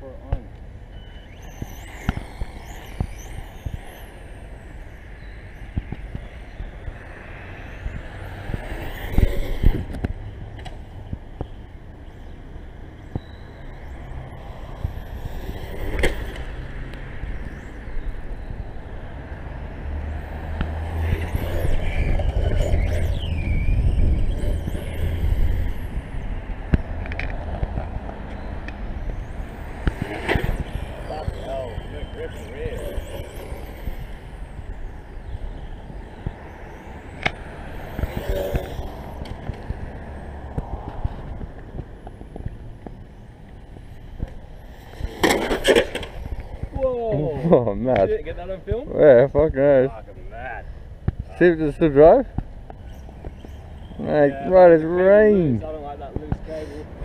put it on. Oh, mad. Did you get that on film? Yeah, fucking hell. Fucking mad. See if it's still drive? Mate, Yeah, right as the cable rain. loose. I don't like that loose cable.